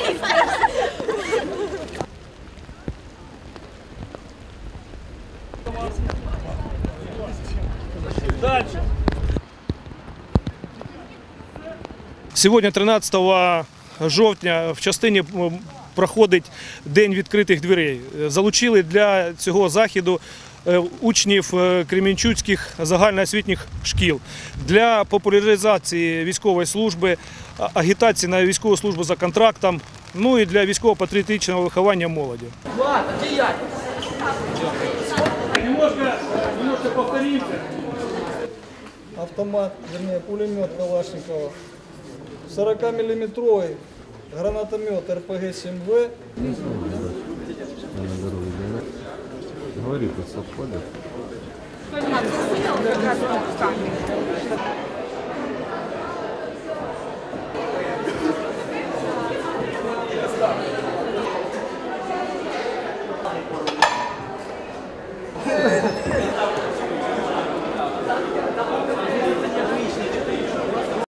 Дальше. Сьогодні, 13 жовтня, в частині проходить День відкритих дверей. Залучили для цього заходу учнів кременчуцьких загальноосвітніх шкіл для популяризації військової служби, агітації на військову службу за контрактом, ну і для військово-патріотичного виховання молоді. Немножко повторимся. Автомат, вернее, пулемет Калашникова, 40-миллиметровый гранатомет РПГ-7В. Говорит, совпадет.